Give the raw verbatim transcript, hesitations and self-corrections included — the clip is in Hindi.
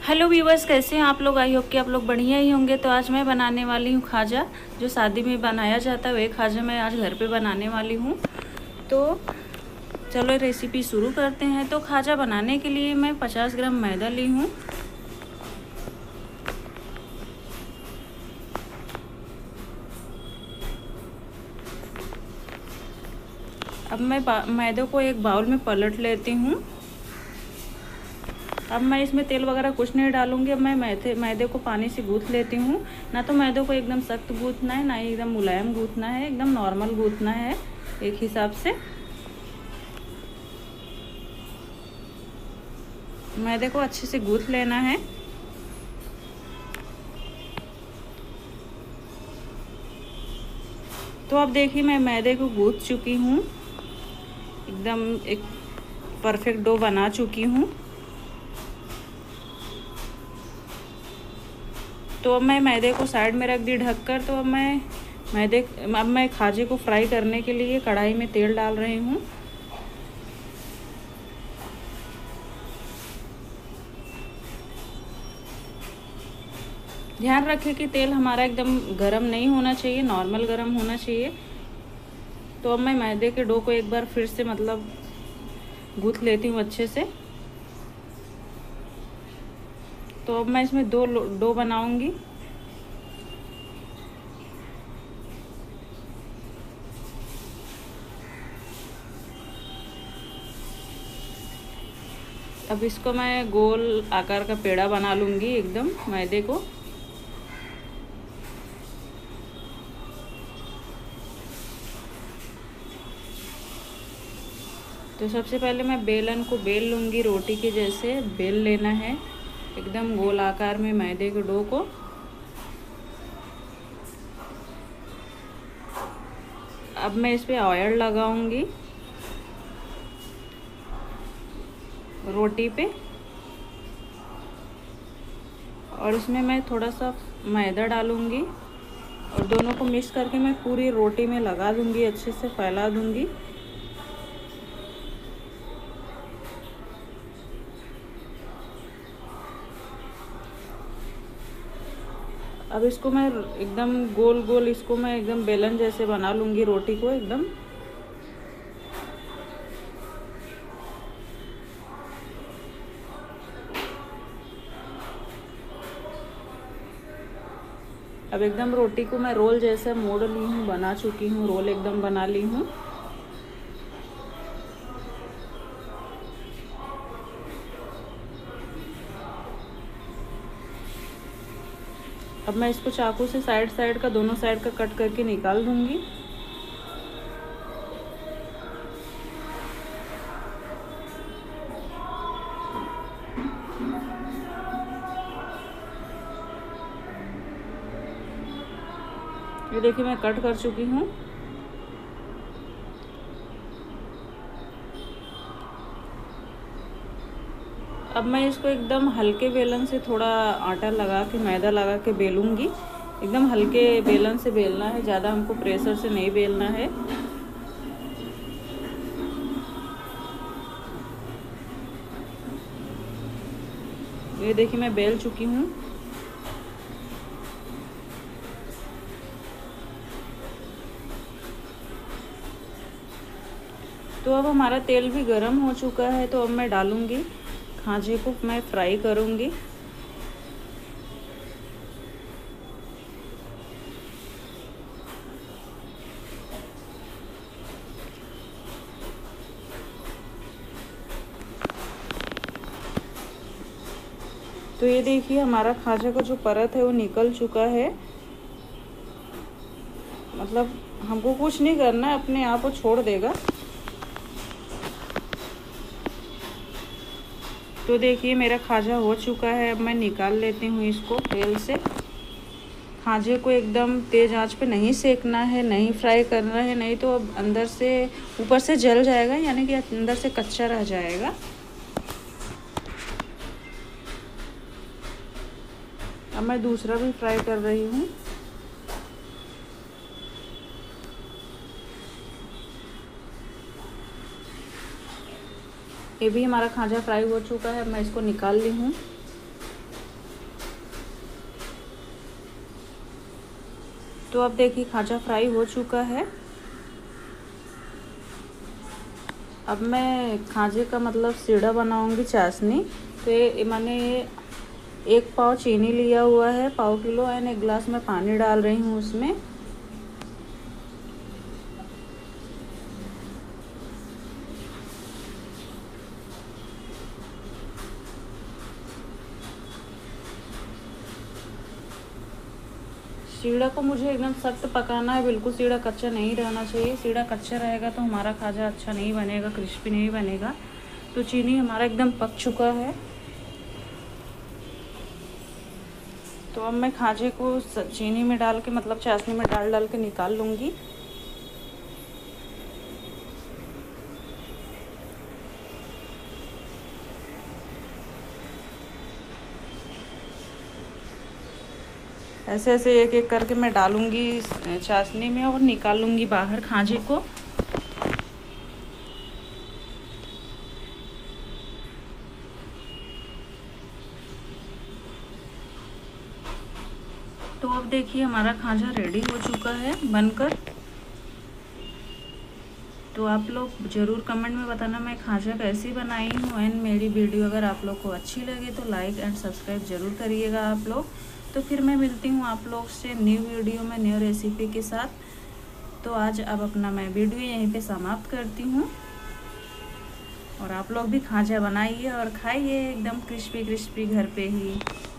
हेलो व्यूवर्स, कैसे हैं आप लोग। आई होप कि आप लोग बढ़िया ही होंगे। तो आज मैं बनाने वाली हूँ खाजा, जो शादी में बनाया जाता है वही खाजा मैं आज घर पे बनाने वाली हूँ। तो चलो रेसिपी शुरू करते हैं। तो खाजा बनाने के लिए मैं पचास ग्राम मैदा ली हूँ। अब मैं मैदे को एक बाउल में पलट लेती हूँ। अब मैं इसमें तेल वगैरह कुछ नहीं डालूंगी। अब मैं मैदे मैदे को पानी से गूँथ लेती हूँ। ना तो मैदे को एकदम सख्त गूँथना है, ना ही एकदम मुलायम गूँथना है, एकदम नॉर्मल गूँथना है एक हिसाब से। मैदे को अच्छे से गूँथ लेना है। तो अब देखिए मैं मैदे को गूँथ चुकी हूँ, एकदम एक परफेक्ट डो बना चुकी हूँ। तो अब मैं मैदे को साइड में रख दी ढककर। तो अब मैं मैदे अब मैं खाजे को फ्राई करने के लिए कढ़ाई में तेल डाल रही हूँ। ध्यान रखें कि तेल हमारा एकदम गरम नहीं होना चाहिए, नॉर्मल गरम होना चाहिए। तो अब मैं मैदे के डो को एक बार फिर से मतलब गूँथ लेती हूँ अच्छे से। तो अब मैं इसमें दो डो बनाऊंगी। अब इसको मैं गोल आकार का पेड़ा बना लूँगी एकदम मैदे को। तो सबसे पहले मैं बेलन को बेल लूँगी, रोटी के जैसे बेल लेना है एकदम गोल आकार में मैदे के डो को। अब मैं इस पे ऑयल लगाऊंगी रोटी पे, और इसमें मैं थोड़ा सा मैदा डालूंगी और दोनों को मिक्स करके मैं पूरी रोटी में लगा दूंगी, अच्छे से फैला दूंगी। अब इसको मैं एकदम गोल गोल इसको मैं एकदम बेलन जैसे बना लूँगी रोटी को एकदम। अब एकदम रोटी को मैं रोल जैसा मोड़ ली हूँ, बना चुकी हूँ, रोल एकदम बना ली हूँ। अब मैं इसको चाकू से साइड साइड का दोनों साइड का कट करके निकाल दूंगी। ये देखिए मैं कट कर चुकी हूँ। अब मैं इसको एकदम हल्के बेलन से थोड़ा आटा लगा के मैदा लगा के बेलूंगी। एकदम हल्के बेलन से बेलना है, ज़्यादा हमको प्रेशर से नहीं बेलना है। ये देखिए मैं बेल चुकी हूँ। तो अब हमारा तेल भी गर्म हो चुका है। तो अब मैं डालूंगी खाजे को, मैं फ्राई करूंगी। तो ये देखिए हमारा खाजा का जो परत है वो निकल चुका है। मतलब हमको कुछ नहीं करना है, अपने आप वो छोड़ देगा। तो देखिए मेरा खाजा हो चुका है। अब मैं निकाल लेती हूँ इसको तेल से। खाजे को एकदम तेज़ आंच पे नहीं सेकना है, नहीं फ्राई करना है, नहीं तो अब अंदर से ऊपर से जल जाएगा, यानी कि अंदर से कच्चा रह जाएगा। अब मैं दूसरा भी फ्राई कर रही हूँ। ये भी हमारा खाजा फ्राई हो चुका है। मैं इसको निकाल ली हूँ। तो अब देखिए खाजा फ्राई हो चुका है। अब मैं खाजे का मतलब सीढ़ा बनाऊंगी चाशनी। तो ये मैंने एक पाव चीनी लिया हुआ है, पाव किलो, एंड एक गिलास में पानी डाल रही हूँ उसमें। सीढ़ा को मुझे एकदम सख्त पकाना है, बिल्कुल सीढ़ा कच्चा नहीं रहना चाहिए। सीढ़ा कच्चा रहेगा तो हमारा खाजा अच्छा नहीं बनेगा, क्रिस्पी नहीं बनेगा। तो चीनी हमारा एकदम पक चुका है। तो अब मैं खाजे को चीनी में डाल के मतलब चाशनी में डाल डाल के निकाल लूँगी। ऐसे ऐसे एक एक करके मैं डालूँगी चाशनी में और निकाल लूँगी बाहर खाजे को। तो अब देखिए हमारा खाजा रेडी हो चुका है बनकर। तो आप लोग ज़रूर कमेंट में बताना मैं खाजा कैसी बनाई हूँ। एंड मेरी वीडियो अगर आप लोग को अच्छी लगे तो लाइक एंड सब्सक्राइब ज़रूर करिएगा आप लोग। तो फिर मैं मिलती हूँ आप लोग से न्यू वीडियो में, न्यू रेसिपी के साथ। तो आज अब अपना मैं वीडियो यहीं पे समाप्त करती हूँ। और आप लोग भी खाजा बनाइए और खाइए एकदम क्रिस्पी क्रिस्पी घर पे ही।